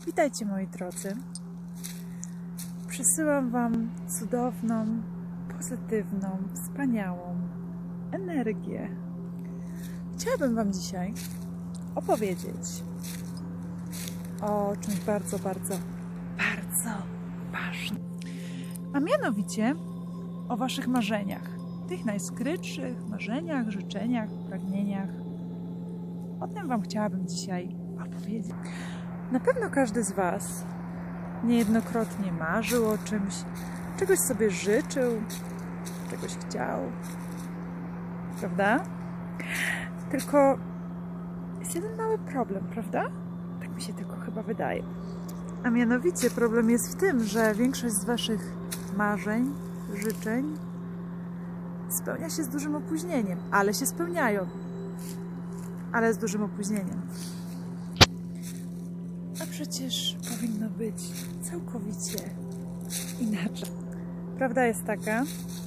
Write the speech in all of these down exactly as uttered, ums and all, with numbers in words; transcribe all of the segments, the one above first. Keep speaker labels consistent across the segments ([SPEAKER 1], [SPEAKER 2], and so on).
[SPEAKER 1] Witajcie moi drodzy. Przysyłam Wam cudowną, pozytywną, wspaniałą energię. Chciałabym Wam dzisiaj opowiedzieć o czymś bardzo, bardzo, bardzo ważnym. A mianowicie o Waszych marzeniach. Tych najskrytszych marzeniach, życzeniach, pragnieniach. O tym Wam chciałabym dzisiaj opowiedzieć. Na pewno każdy z Was niejednokrotnie marzył o czymś, czegoś sobie życzył, czegoś chciał, prawda? Tylko jest jeden mały problem, prawda? Tak mi się tylko chyba wydaje. A mianowicie problem jest w tym, że większość z Waszych marzeń, życzeń spełnia się z dużym opóźnieniem, ale się spełniają, ale z dużym opóźnieniem. A przecież powinno być całkowicie inaczej. Prawda jest taka,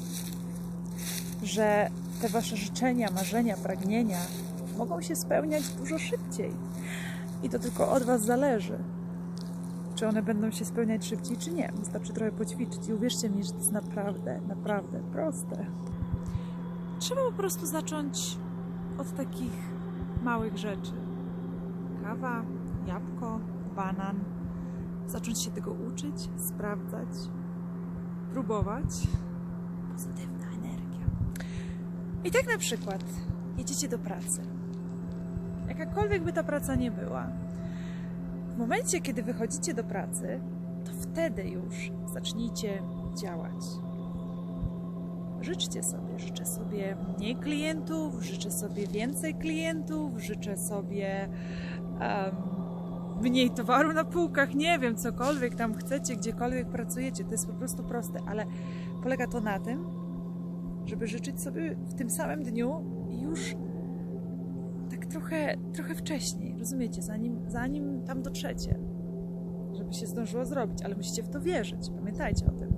[SPEAKER 1] że te Wasze życzenia, marzenia, pragnienia mogą się spełniać dużo szybciej. I to tylko od Was zależy, czy one będą się spełniać szybciej, czy nie. Wystarczy trochę poćwiczyć i uwierzcie mi, że to jest naprawdę, naprawdę proste. Trzeba po prostu zacząć od takich małych rzeczy. Kawa, jabłko, banan. Zacząć się tego uczyć, sprawdzać, próbować. Pozytywna energia. I tak na przykład jedziecie do pracy. Jakakolwiek by ta praca nie była, w momencie, kiedy wychodzicie do pracy, to wtedy już zacznijcie działać. Życzcie sobie, życzę sobie mniej klientów, życzę sobie więcej klientów, życzę sobie um, mniej towaru na półkach, nie wiem, cokolwiek tam chcecie, gdziekolwiek pracujecie, to jest po prostu proste, ale polega to na tym, żeby życzyć sobie w tym samym dniu już tak trochę, trochę wcześniej, rozumiecie, zanim, zanim tam dotrzecie, żeby się zdążyło zrobić, ale musicie w to wierzyć, pamiętajcie o tym.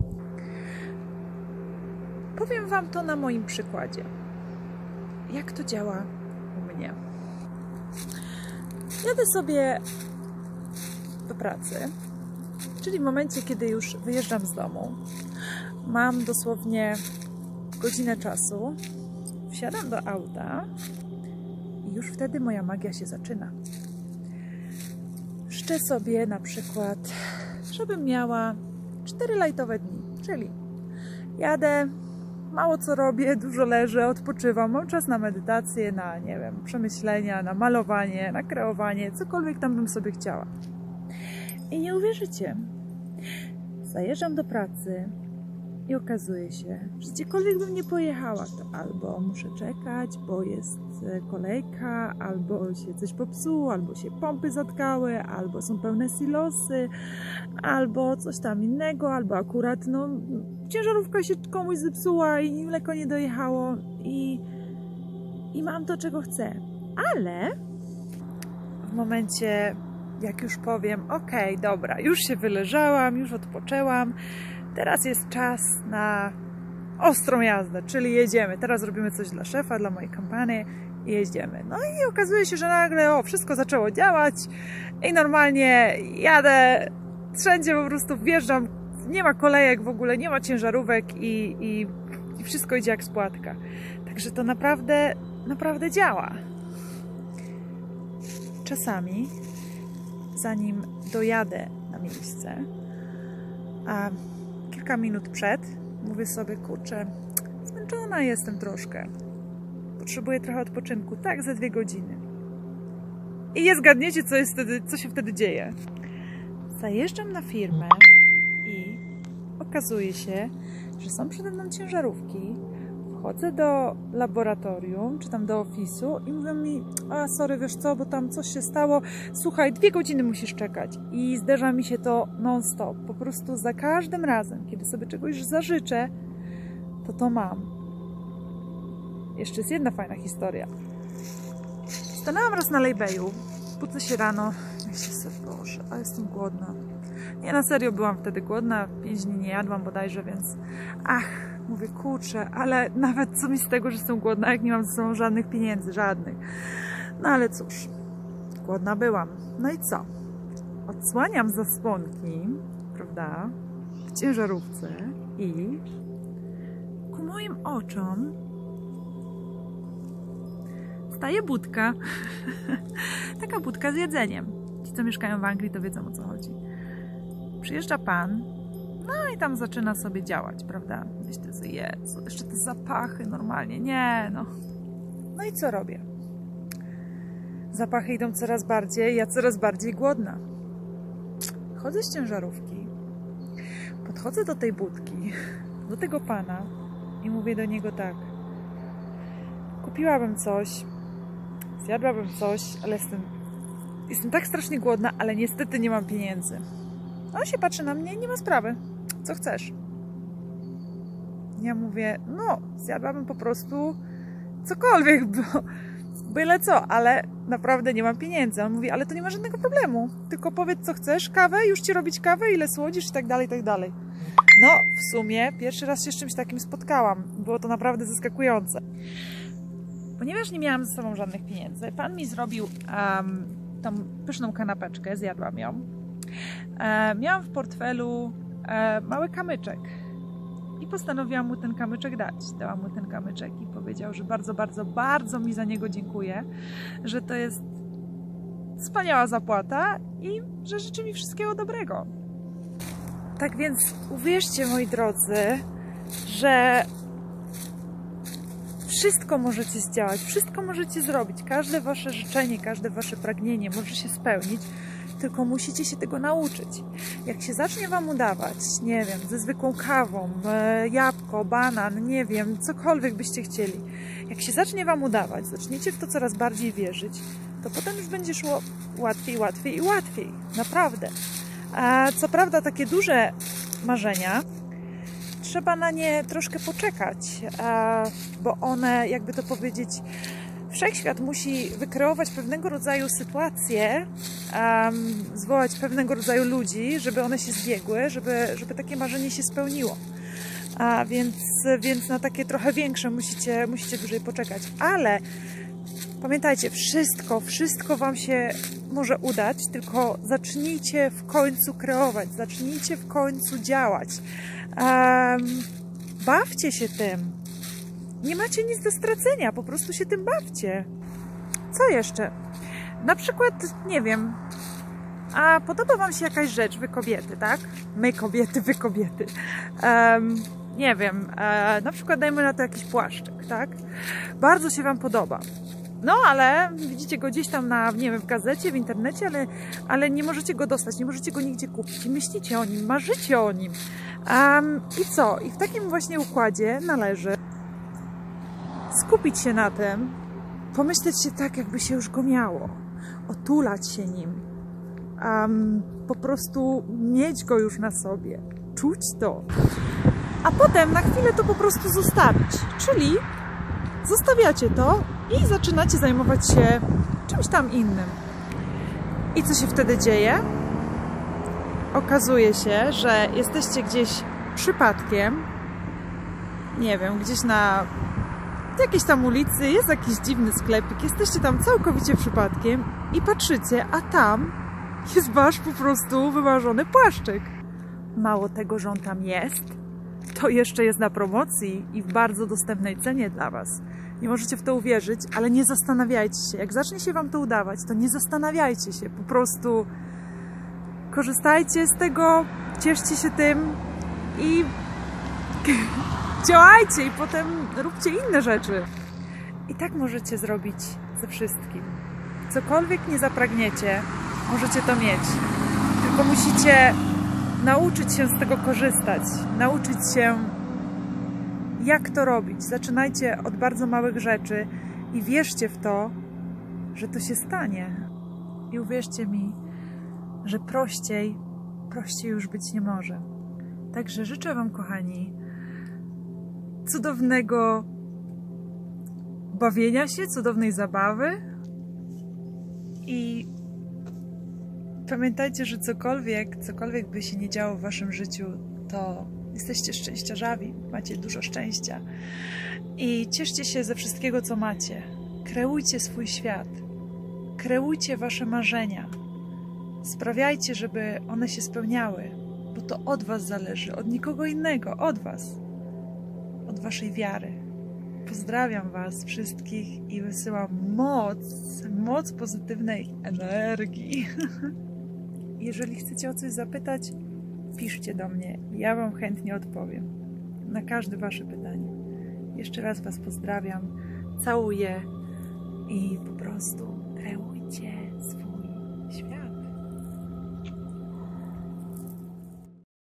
[SPEAKER 1] Powiem Wam to na moim przykładzie. Jak to działa u mnie? Jadę sobie do pracy, czyli w momencie, kiedy już wyjeżdżam z domu. Mam dosłownie godzinę czasu. Wsiadam do auta i już wtedy moja magia się zaczyna. Życzę sobie na przykład, żebym miała cztery lajtowe dni, czyli jadę, mało co robię, dużo leżę, odpoczywam, mam czas na medytację, na, nie wiem, przemyślenia, na malowanie, na kreowanie, cokolwiek tam bym sobie chciała. I nie uwierzycie, zajeżdżam do pracy i okazuje się, że gdziekolwiek bym nie pojechała, to albo muszę czekać, bo jest kolejka, albo się coś popsuło, albo się pompy zatkały, albo są pełne silosy, albo coś tam innego, albo akurat no, ciężarówka się komuś zepsuła i mleko nie dojechało i, i mam to, czego chcę. Ale w momencie, jak już powiem, okej, okay, dobra, już się wyleżałam, już odpoczęłam, teraz jest czas na ostrą jazdę, czyli jedziemy. Teraz robimy coś dla szefa, dla mojej kampanii i jedziemy. No i okazuje się, że nagle o, wszystko zaczęło działać i normalnie jadę, wszędzie po prostu wjeżdżam, nie ma kolejek w ogóle, nie ma ciężarówek i, i, i wszystko idzie jak z płatka. Także to naprawdę, naprawdę działa. Czasami, zanim dojadę na miejsce, a kilka minut przed, mówię sobie, kurczę, zmęczona jestem troszkę. Potrzebuję trochę odpoczynku, tak ze dwie godziny. I nie zgadniecie, co, jest wtedy, co się wtedy dzieje. Zajeżdżam na firmę i okazuje się, że są przede mną ciężarówki. Wchodzę do laboratorium, czy tam do ofisu i mówią mi, a sorry, wiesz co, bo tam coś się stało, słuchaj, dwie godziny musisz czekać. I zderza mi się to non-stop. Po prostu za każdym razem, kiedy sobie czegoś zażyczę, to to mam. Jeszcze jest jedna fajna historia. Stanęłam raz na lejbeju, budzę się rano, myślę sobie, Boże, a jestem głodna. Nie, na serio byłam wtedy głodna, pięć dni nie jadłam bodajże, więc ach, mówię, kurczę, ale nawet co mi z tego, że jestem głodna, jak nie mam ze sobą żadnych pieniędzy, żadnych. No ale cóż, głodna byłam. No i co? odsłaniam zasłonki, prawda, w ciężarówce i ku moim oczom staje budka. Taka budka z jedzeniem. Ci, co mieszkają w Anglii, to wiedzą, o co chodzi. Przyjeżdża pan, no i tam zaczyna sobie działać, prawda? Gdzieś to jest, jeszcze te zapachy normalnie, nie no. No i co robię? Zapachy idą coraz bardziej, ja coraz bardziej głodna. Chodzę z ciężarówki, podchodzę do tej budki, do tego pana i mówię do niego tak: kupiłabym coś, zjadłabym coś, ale jestem, jestem tak strasznie głodna, ale niestety nie mam pieniędzy. On się patrzy na mnie, nie ma sprawy, co chcesz? Ja mówię, no, zjadłabym po prostu cokolwiek, bo byle co, ale naprawdę nie mam pieniędzy. On mówi, ale to nie ma żadnego problemu, tylko powiedz, co chcesz, kawę, już ci robić kawę, ile słodzisz i tak dalej, i tak dalej. No, w sumie pierwszy raz się z czymś takim spotkałam. Było to naprawdę zaskakujące. Ponieważ nie miałam ze sobą żadnych pieniędzy, pan mi zrobił um, tą pyszną kanapeczkę, zjadłam ją. E, miałam w portfelu e, mały kamyczek i postanowiłam mu ten kamyczek dać. Dałam mu ten kamyczek i powiedział, że bardzo, bardzo, bardzo mi za niego dziękuję, że to jest wspaniała zapłata i że życzy mi wszystkiego dobrego. Tak więc uwierzcie, moi drodzy, że wszystko możecie zdziałać, wszystko możecie zrobić, każde wasze życzenie, każde wasze pragnienie może się spełnić, tylko musicie się tego nauczyć. Jak się zacznie wam udawać, nie wiem, ze zwykłą kawą, jabłko, banan, nie wiem, cokolwiek byście chcieli, jak się zacznie wam udawać, zaczniecie w to coraz bardziej wierzyć, to potem już będzie szło łatwiej, łatwiej i łatwiej. Naprawdę. A co prawda takie duże marzenia, trzeba na nie troszkę poczekać, bo one, jakby to powiedzieć, wszechświat musi wykreować pewnego rodzaju sytuacje, zwołać pewnego rodzaju ludzi, żeby one się zbiegły, żeby, żeby takie marzenie się spełniło. A więc, więc na takie trochę większe musicie, musicie dłużej poczekać. Ale pamiętajcie, wszystko, wszystko wam się może udać, tylko zacznijcie w końcu kreować, zacznijcie w końcu działać. Um, bawcie się tym. Nie macie nic do stracenia, po prostu się tym bawcie. Co jeszcze? Na przykład, nie wiem, a podoba wam się jakaś rzecz, wy kobiety, tak? My kobiety, wy kobiety. Um, nie wiem, e, na przykład dajmy na to jakiś płaszczyk, tak? Bardzo się wam podoba. No, ale widzicie go gdzieś tam na, nie wiem, w gazecie, w internecie, ale, ale nie możecie go dostać, nie możecie go nigdzie kupić. Myślicie o nim, marzycie o nim. Um, I co? I w takim właśnie układzie należy skupić się na tym, pomyśleć się tak, jakby się już go miało, otulać się nim, um, po prostu mieć go już na sobie, czuć to, a potem na chwilę to po prostu zostawić, czyli zostawiacie to i zaczynacie zajmować się czymś tam innym. I co się wtedy dzieje? Okazuje się, że jesteście gdzieś przypadkiem, nie wiem, gdzieś na jakiejś tam ulicy, jest jakiś dziwny sklepik, jesteście tam całkowicie przypadkiem i patrzycie, a tam jest wasz po prostu wymarzony płaszczyk. Mało tego, że on tam jest, to jeszcze jest na promocji i w bardzo dostępnej cenie dla was. Nie możecie w to uwierzyć, ale nie zastanawiajcie się. Jak zacznie się wam to udawać, to nie zastanawiajcie się. Po prostu korzystajcie z tego, cieszcie się tym i działajcie i potem róbcie inne rzeczy. I tak możecie zrobić ze wszystkim. Cokolwiek nie zapragniecie, możecie to mieć. Tylko musicie nauczyć się z tego korzystać. Nauczyć się, jak to robić. Zaczynajcie od bardzo małych rzeczy i wierzcie w to, że to się stanie. I uwierzcie mi, że prościej, prościej już być nie może. Także życzę wam, kochani, cudownego bawienia się, cudownej zabawy i pamiętajcie, że cokolwiek, cokolwiek by się nie działo w waszym życiu, to jesteście szczęściarzami, macie dużo szczęścia i cieszcie się ze wszystkiego, co macie. Kreujcie swój świat, kreujcie wasze marzenia, Sprawiajcie, żeby one się spełniały, bo to od Was zależy, od nikogo innego, od Was, od Waszej wiary. Pozdrawiam Was wszystkich i wysyłam moc, moc pozytywnej energii. Jeżeli chcecie o coś zapytać, piszcie do mnie, ja Wam chętnie odpowiem na każde Wasze pytanie. Jeszcze raz Was pozdrawiam, całuję i po prostu kreujcie swój świat.